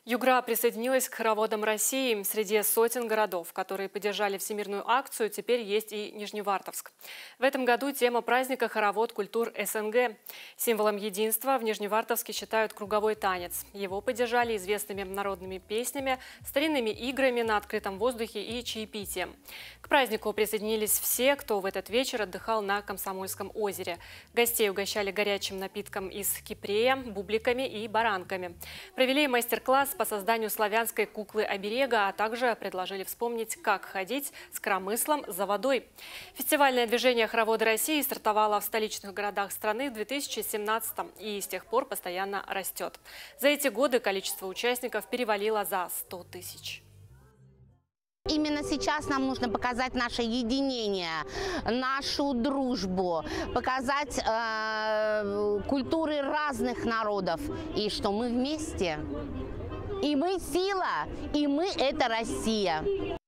Югра присоединилась к хороводам России. Среди сотен городов, которые поддержали всемирную акцию, теперь есть и Нижневартовск. В этом году тема праздника – хоровод культур СНГ. Символом единства в Нижневартовске считают круговой танец. Его поддержали известными народными песнями, старинными играми на открытом воздухе и чаепитием. К празднику присоединились все, кто в этот вечер отдыхал на Комсомольском озере. Гостей угощали горячим напитком из кипрея, бубликами и баранками. Провели мастер-класс по созданию славянской куклы-оберега, а также предложили вспомнить, как ходить с коромыслом за водой. Фестивальное движение «Хороводы России» стартовало в столичных городах страны в 2017-м и с тех пор постоянно растет. За эти годы количество участников перевалило за 100 тысяч. Именно сейчас нам нужно показать наше единение, нашу дружбу, показать культуры разных народов, и что мы вместе. И мы сила, и мы – это Россия.